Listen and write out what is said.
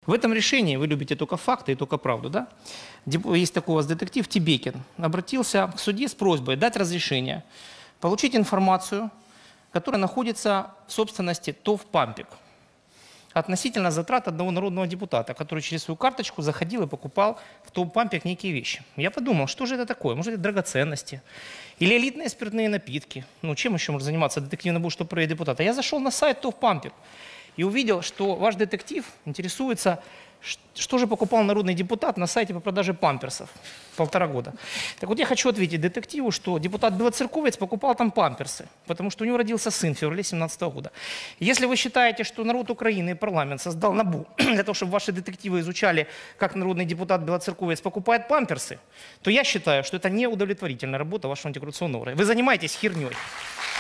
В этом решении вы любите только факты и только правду, да? Есть такой у вас детектив Тибекин. Обратился к судье с просьбой дать разрешение получить информацию, которая находится в собственности ТОВ «Пампик» относительно затрат одного народного депутата, который через свою карточку заходил и покупал в ТОВ «Пампик» некие вещи. Я подумал, что же это такое? Может, это драгоценности? Или элитные спиртные напитки? Ну, чем еще может заниматься детектив на будущего депутата? Я зашел на сайт ТОВ «Пампик» и увидел, что ваш детектив интересуется, что же покупал народный депутат на сайте по продаже памперсов 1,5 года. Так вот я хочу ответить детективу, что депутат Белоцерковец покупал там памперсы, потому что у него родился сын в феврале 2017 года. Если вы считаете, что народ Украины и парламент создал НАБУ для того, чтобы ваши детективы изучали, как народный депутат Белоцерковец покупает памперсы, то я считаю, что это неудовлетворительная работа вашего антикоррупционного органа. Вы занимаетесь херней.